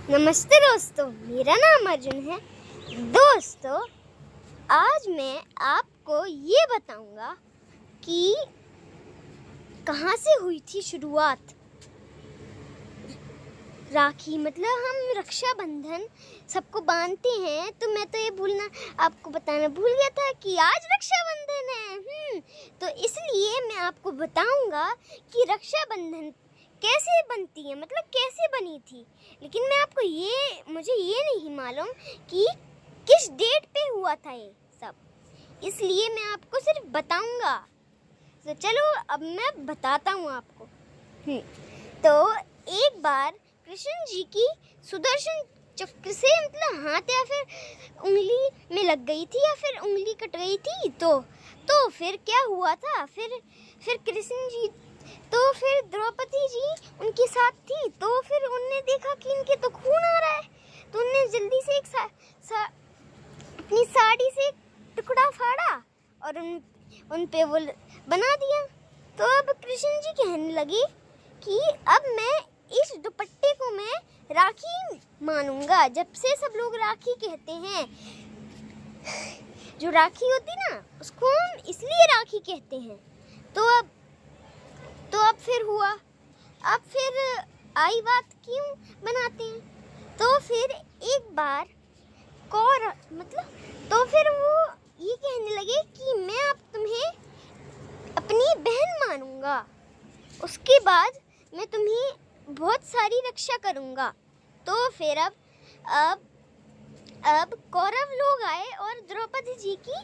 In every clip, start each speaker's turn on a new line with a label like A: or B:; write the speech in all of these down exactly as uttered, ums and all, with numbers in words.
A: नमस्ते दोस्तों, मेरा नाम अर्जुन है। दोस्तों, आज मैं आपको ये बताऊंगा कि कहाँ से हुई थी शुरुआत। राखी मतलब हम रक्षाबंधन सबको बांधते हैं, तो मैं तो ये भूलना आपको बताना भूल गया था कि आज रक्षाबंधन है। हम्म तो इसलिए मैं आपको बताऊंगा कि रक्षाबंधन कैसे बनती है, मतलब कैसे बनी थी। लेकिन मैं आपको ये मुझे ये नहीं मालूम कि किस डेट पे हुआ था ये सब, इसलिए मैं आपको सिर्फ बताऊंगा। तो चलो अब मैं बताता हूँ आपको। हम्म तो एक बार कृष्ण जी की सुदर्शन चक्र से मतलब हाथ या फिर उंगली में लग गई थी या फिर उंगली कट गई थी। तो तो फिर क्या हुआ था, फिर फिर कृष्ण जी तो फिर द्रौपदी जी उनके साथ थी। तो फिर उनने देखा कि इनके तो खून आ रहा है, तो उनने जल्दी से एक सा, सा, अपनी साड़ी से एक टुकड़ा फाड़ा और उन उन पे वो बना दिया। तो अब कृष्ण जी कहने लगे कि अब मैं इस दुपट्टे को मैं राखी मानूंगा। जब से सब लोग राखी कहते हैं, जो राखी होती ना उसको हम इसलिए राखी कहते हैं। तो अब तो अब फिर हुआ, अब फिर आई बात क्यों बनाते हैं। तो फिर एक बार कौर मतलब तो फिर वो ये कहने लगे कि मैं अब तुम्हें अपनी बहन मानूंगा, उसके बाद मैं तुम्हें बहुत सारी रक्षा करूंगा। तो फिर अब अब अब कौरव लोग आए और द्रौपदी जी की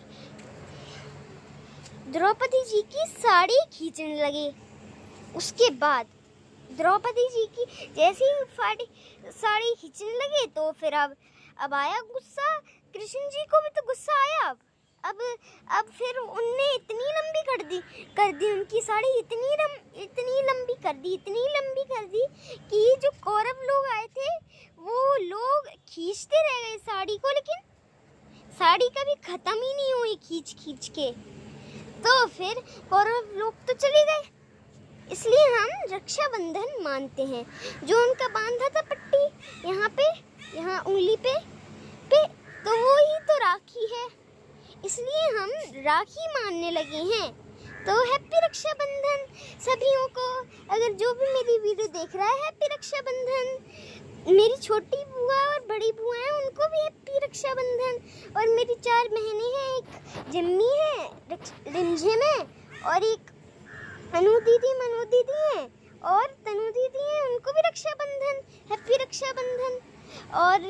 A: द्रौपदी जी की साड़ी खींचने लगे। उसके बाद द्रौपदी जी की जैसी साड़ी साड़ी खींचने लगे, तो फिर अब अब आया गुस्सा। कृष्ण जी को भी तो गुस्सा आया। अब अब अब फिर उनने इतनी लंबी कर दी कर दी उनकी साड़ी इतनी लम, इतनी लंबी कर दी इतनी लंबी कर दी कि जो कौरव लोग आए थे वो लोग खींचते रह गए साड़ी को, लेकिन साड़ी कभी खत्म ही नहीं हुई खींच खींच के। तो फिर कौरव लोग तो चले गए। इसलिए हम रक्षाबंधन मानते हैं। जो उनका बांधा था पट्टी यहाँ पे यहाँ उंगली पे पे तो वो ही तो राखी है, इसलिए हम राखी मानने लगे हैं। तो हैप्पी रक्षाबंधन सभी को। अगर जो भी मेरी वीडियो देख रहा है, हैप्पी रक्षाबंधन। मेरी छोटी बुआ और बड़ी बुआ हैं, उनको भी हैप्पी रक्षाबंधन। और मेरी चार बहनें हैं, एक जिम्मी है, रिमझिम है, और एक अनु दीदी मनु दीदी हैं, और तनु दीदी हैं, उनको भी रक्षाबंधन, हैप्पी रक्षाबंधन। और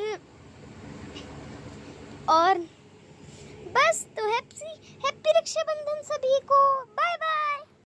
A: और बस तो हैप्पी हैप्पी रक्षाबंधन सभी को।